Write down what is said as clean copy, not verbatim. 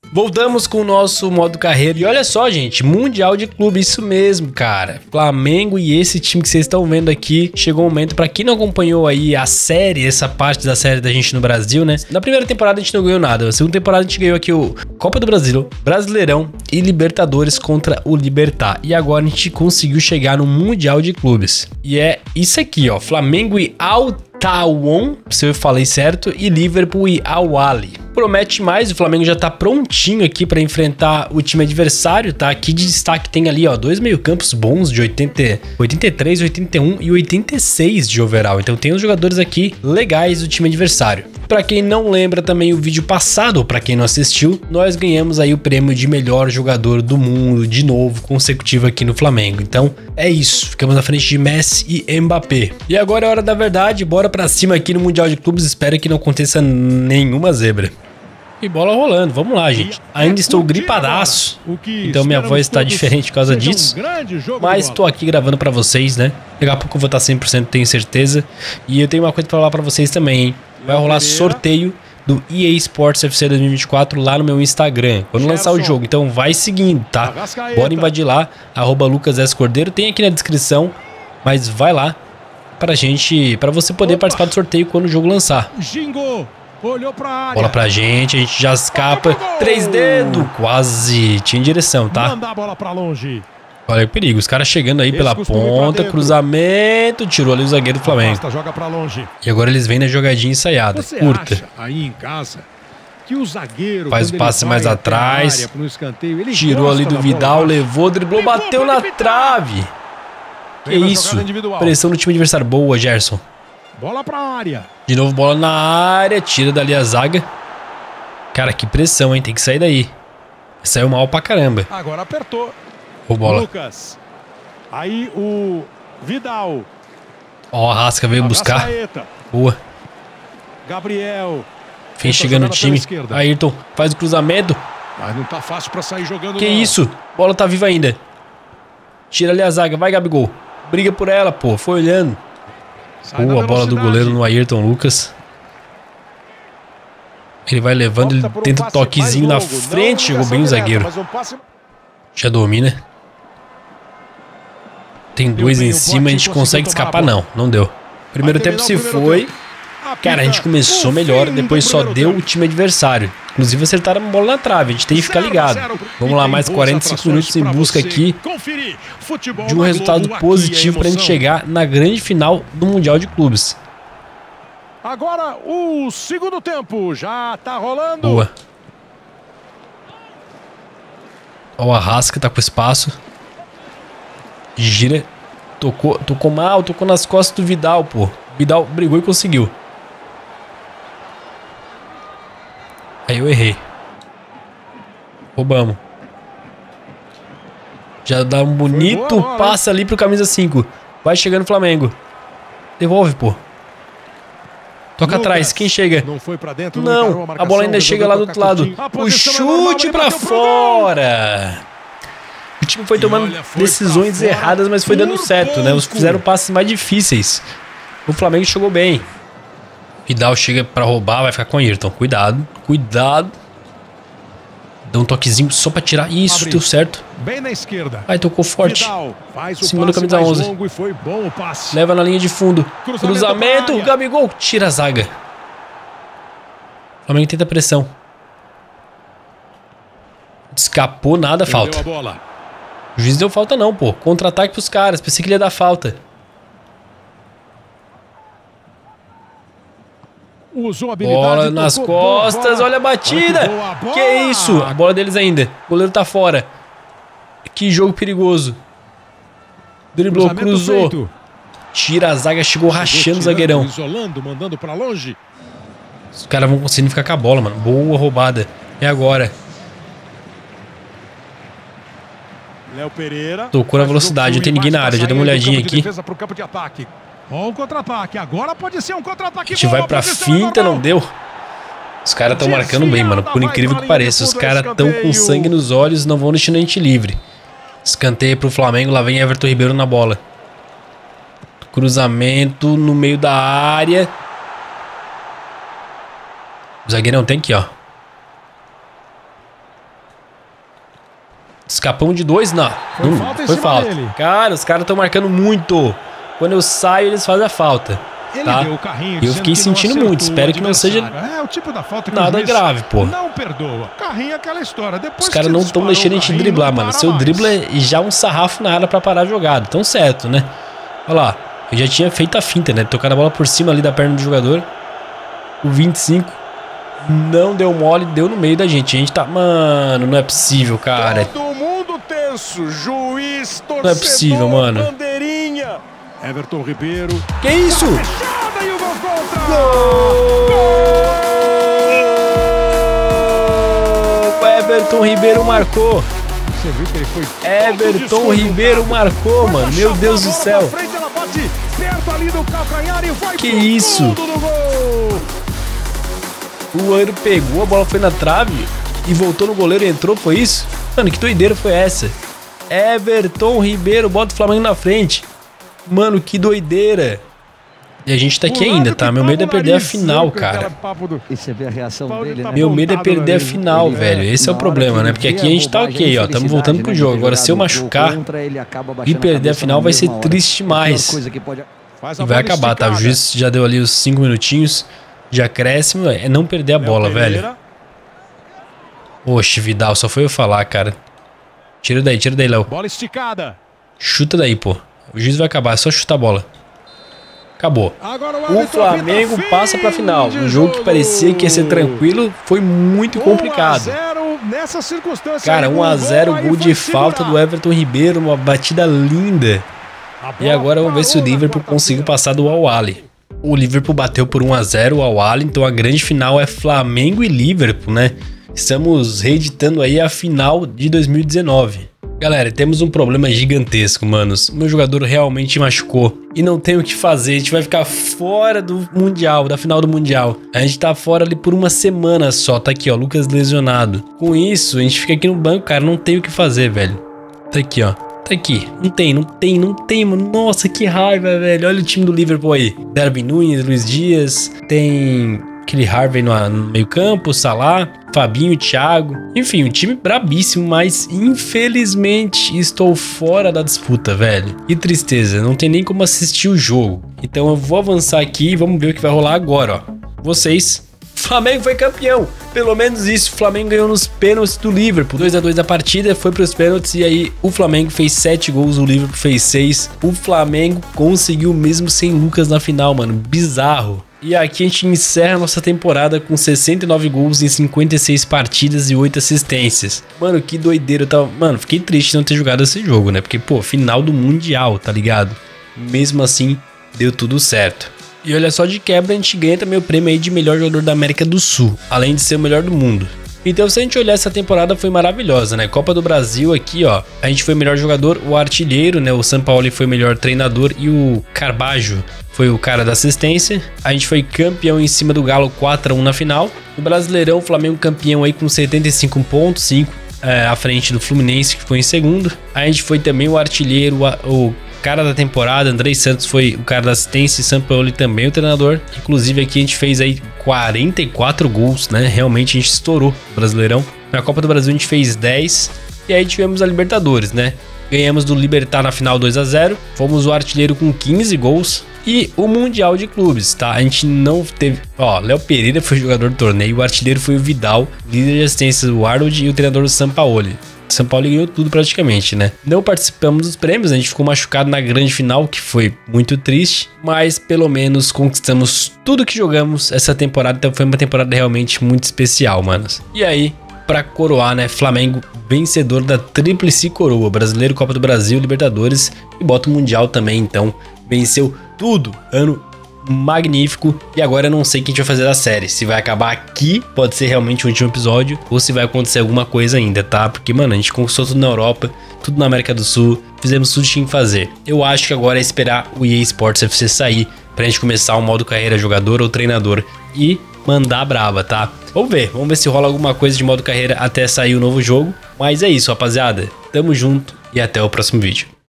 Voltamos com o nosso modo carreira. E olha só, gente, Mundial de Clube, isso mesmo, cara. Flamengo e esse time que vocês estão vendo aqui. Chegou o momento, pra quem não acompanhou aí a série, essa parte da série da gente no Brasil, né? Na primeira temporada a gente não ganhou nada. Na segunda temporada a gente ganhou aqui o Copa do Brasil, Brasileirão e Libertadores contra o Libertad. E agora a gente conseguiu chegar no Mundial de Clubes. E é isso aqui, ó. Flamengo e Al Tawon, se eu falei certo, e Liverpool e Al Ahly. Promete mais, o Flamengo já tá prontinho aqui para enfrentar o time adversário, tá? Aqui de destaque tem ali, ó, dois meio-campos bons de 83, 81 e 86 de overall. Então tem os jogadores aqui legais do time adversário. Para quem não lembra também o vídeo passado, ou para quem não assistiu, nós ganhamos aí o prêmio de melhor jogador do mundo, de novo, consecutivo aqui no Flamengo. Então é isso, ficamos na frente de Messi e Mbappé. E agora é hora da verdade, bora pra cima aqui no Mundial de Clubes, espero que não aconteça nenhuma zebra. E bola rolando, vamos lá, gente. Ainda estou gripadaço, então minha voz está diferente por causa disso. Mas estou aqui gravando pra vocês, né? Daqui a pouco eu vou estar 100%, tenho certeza. E eu tenho uma coisa pra falar pra vocês também, hein? Vai rolar sorteio do EA Sports FC 2024 lá no meu Instagram, quando lançar o jogo. Então vai seguindo, tá? Bora invadir lá, @LucasSCordeiro. Tem aqui na descrição, mas vai lá pra você poder participar do sorteio quando o jogo lançar. Olhou pra área. Bola pra gente, a gente já escapa. 3 dedos, quase. Tinha direção, tá? Manda a bola pra longe. Olha o perigo, os caras chegando aí pela ponta, cruzamento, tirou ali o zagueiro do Flamengo. Joga pra longe. E agora eles vêm na jogadinha ensaiada, curta. Aí em casa que o zagueiro faz o passe mais atrás. Tirou ali do Vidal, levou, driblou, bateu na trave. Que isso? Pressão no time adversário. Boa, Gerson. Bola pra área. De novo bola na área, tira dali a zaga. Cara, que pressão, hein? Tem que sair daí. Saiu mal pra caramba. Agora apertou. Ô, bola. Lucas. Aí o Vidal. Ó, a Rasca veio buscar. Boa. Gabriel. Vem chegando o time. Ayrton faz o cruzamento. Mas não tá fácil pra sair jogando. Que isso? Bola tá viva ainda. Tira ali a zaga. Vai, Gabigol. Briga por ela, pô. Foi olhando. Boa bola do goleiro no Ayrton Lucas. Ele vai levando, ele tenta um toquezinho na frente. Chegou bem o zagueiro. Já domina. Tem dois em cima, a gente consegue escapar? Não, não deu. Primeiro tempo se foi. Cara, a gente começou melhor, depois só deu o time adversário. Inclusive acertaram a bola na trave, a gente tem que ficar ligado. Vamos lá, mais 45 minutos em busca aqui de um resultado positivo pra gente chegar na grande final do Mundial de Clubes. Agora o segundo tempo já tá rolando. Boa. Ó, o Arrasca tá com espaço. Gira. Tocou mal, tocou nas costas do Vidal, pô. Vidal brigou e conseguiu. Aí eu errei. Roubamos. Já dá um bonito passe ali pro camisa 5. Vai chegando o Flamengo. Devolve, pô. Toca atrás, quem chega? Não foi pra dentro, não, a bola ainda chega lá do outro lado. O chute pra fora. O time foi tomando decisões erradas, mas foi dando certo, né? Os fizeram passes mais difíceis. O Flamengo chegou bem. Vidal chega pra roubar, vai ficar com o Ayrton. Cuidado, cuidado. Dá um toquezinho só pra tirar. Isso, deu certo. Bem na esquerda. Aí tocou forte. Cima do camisa 11. Leva na linha de fundo. Cruzamento, Gabigol. Tira a zaga. O Flamengo tenta pressão. Escapou, nada, falta. O juiz deu falta não, pô. Contra-ataque pros caras. Pensei que ele ia dar falta. Bola nas costas, olha a batida. Que isso? A bola deles ainda. O goleiro tá fora. Que jogo perigoso. Driblou, cruzou. Tira a zaga, chegou rachando o zagueirão. Os caras vão conseguindo ficar com a bola, mano. Boa roubada. É agora. Tocou na velocidade, não tem ninguém na área. Já dá uma olhadinha aqui. Um contra-ataque, agora pode ser um contra-ataque. A gente vai pra finta, não deu. Os caras estão marcando bem, mano. Por incrível que pareça, os caras estão com sangue nos olhos, não vão deixando a gente livre. Escanteio pro Flamengo, lá vem Everton Ribeiro na bola. Cruzamento no meio da área. O zagueirão tem aqui, ó. Escapão de 2, não. Foi falta. Cara, os caras estão marcando muito. Quando eu saio, eles fazem a falta. Tá? E eu fiquei sentindo muito. Espero que não seja nada grave, pô. Não perdoa. Carrinho é aquela história. Depois os caras não estão deixando a gente driblar, mano. Seu drible é já um sarrafo na área pra parar a jogada. Tão certo, né? Olha lá. Eu já tinha feito a finta, né? Tocar a bola por cima ali da perna do jogador. O 25 não deu mole, deu no meio da gente. A gente tá... Mano, não é possível, cara. Todo mundo tenso. Juiz, torcedor, não é possível, mano. Bandeirinha. Everton Ribeiro. Que isso? Fechada e o gol contra. Gol! Everton Ribeiro marcou. Você viu que ele foi Everton Ribeiro marcou, mano. Meu Deus do céu. Frente, ela bate perto ali do calcanhar e vai que isso? O goleiro pegou, a bola foi na trave e voltou no goleiro e entrou, foi isso? Mano, que doideira foi essa? Everton Ribeiro bota o Flamengo na frente. Mano, que doideira. E a gente tá aqui ainda, tá? Meu medo é perder a final, cara. Meu medo é perder a final, velho. Esse é o problema, né? Porque aqui a gente tá ok, ó. Tamo voltando pro jogo. Agora, se eu machucar e perder a final, vai ser triste demais. E vai acabar, tá? O juiz já deu ali os 5 minutinhos de acréscimo. É não perder a bola, velho. Oxe, Vidal, só foi eu falar, cara. Tira daí, Léo. Bola esticada. Chuta daí, pô. O juiz vai acabar, é só chutar a bola. Acabou. O Flamengo passa pra final. Um jogo que parecia que ia ser tranquilo, foi muito complicado. Cara, 1 a 0, gol de falta do Everton Ribeiro, uma batida linda. E agora vamos ver se o Liverpool conseguiu passar do Al-Ahly. O Liverpool bateu por 1 a 0 o Al-Ahly, então a grande final é Flamengo e Liverpool, né? Estamos reeditando aí a final de 2019. Galera, temos um problema gigantesco, manos. Meu jogador realmente machucou e não tem o que fazer. A gente vai ficar fora do Mundial, da final do Mundial. A gente tá fora ali por uma semana só. Tá aqui, ó, Lucas lesionado. Com isso, a gente fica aqui no banco, cara, não tem o que fazer, velho. Tá aqui, ó. Tá aqui. Não tem, mano. Nossa, que raiva, velho. Olha o time do Liverpool aí. Darwin Núñez, Luiz Dias. Tem aquele Harvey no meio campo, Salah, Fabinho, Thiago. Enfim, um time brabíssimo, mas infelizmente estou fora da disputa, velho. Que tristeza, não tem nem como assistir o jogo. Então eu vou avançar aqui e vamos ver o que vai rolar agora, ó. Vocês... Flamengo foi campeão, pelo menos isso. O Flamengo ganhou nos pênaltis do Liverpool. 2 a 2 a partida, foi para os pênaltis e aí o Flamengo fez 7 gols, o Liverpool fez 6. O Flamengo conseguiu mesmo sem Lucas na final, mano, bizarro. E aqui a gente encerra a nossa temporada com 69 gols em 56 partidas e 8 assistências. Mano, que doideira. Mano, fiquei triste de não ter jogado esse jogo, né? Porque, pô, final do Mundial, tá ligado? Mesmo assim, deu tudo certo. E olha só, de quebra a gente ganha também o prêmio aí de melhor jogador da América do Sul, além de ser o melhor do mundo. Então se a gente olhar, essa temporada foi maravilhosa, né? Copa do Brasil aqui, ó, a gente foi o melhor jogador, o artilheiro, né? O Sampaoli foi o melhor treinador e o Carbajo foi o cara da assistência. A gente foi campeão em cima do Galo 4 a 1 na final. No Brasileirão, o Flamengo campeão aí com 75 pontos, 5 à frente do Fluminense, que foi em segundo. A gente foi também o artilheiro, o cara da temporada, Andrei Santos foi o cara da assistência e Sampaoli também o treinador. Inclusive aqui a gente fez aí 44 gols, né? Realmente a gente estourou o Brasileirão. Na Copa do Brasil a gente fez 10 e aí tivemos a Libertadores, né? Ganhamos do Libertad na final 2 a 0. Fomos o artilheiro com 15 gols. E o Mundial de Clubes, tá? A gente não teve... Ó, Léo Pereira foi jogador do torneio, o artilheiro foi o Vidal, líder de assistência o Arnold e o treinador o Sampaoli. São Paulo ganhou tudo praticamente, né? Não participamos dos prêmios, a gente ficou machucado na grande final, que foi muito triste, mas pelo menos conquistamos tudo que jogamos essa temporada, então foi uma temporada realmente muito especial, manos. E aí, pra coroar, né? Flamengo vencedor da tríplice coroa, Brasileiro, Copa do Brasil, Libertadores e bota o Mundial também, então venceu tudo, ano magnífico. E agora eu não sei o que a gente vai fazer da série, se vai acabar aqui, pode ser realmente o último episódio, ou se vai acontecer alguma coisa ainda, tá? Porque, mano, a gente conquistou tudo na Europa, tudo na América do Sul, fizemos tudo que tinha que fazer. Eu acho que agora é esperar o EA Sports FC sair pra gente começar o modo carreira jogador ou treinador e mandar brava, tá? Vamos ver se rola alguma coisa de modo carreira até sair o novo jogo. Mas é isso, rapaziada, tamo junto e até o próximo vídeo.